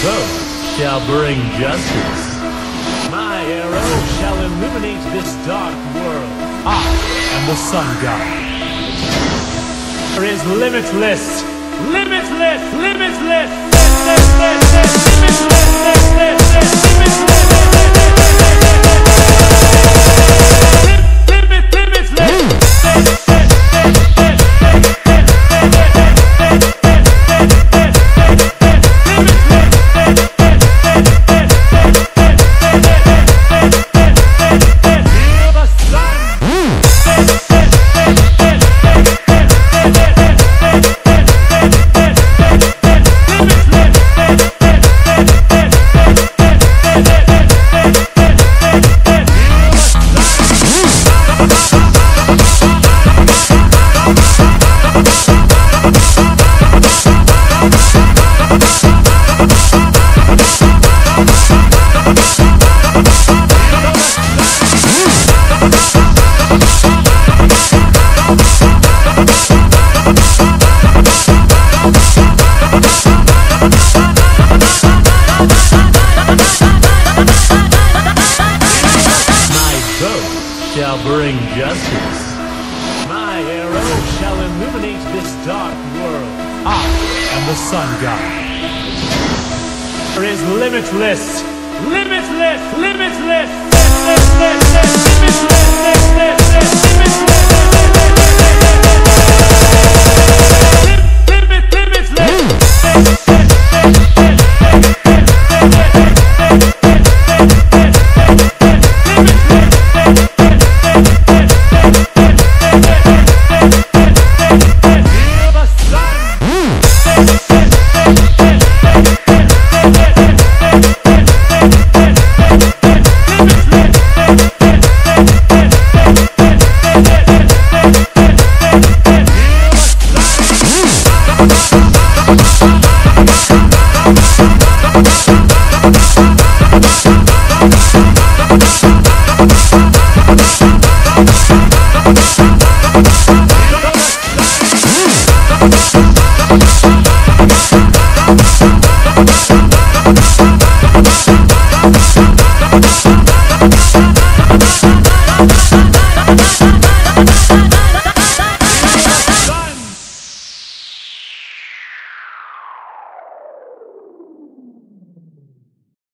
vote shall bring justice. My arrow shall illuminate this dark world. I am the sun god. There is limitless, limitless, limitless, shall bring justice. My arrow shall illuminate this dark world. I am the sun god. There is limitless, limitless, limitless, Bye.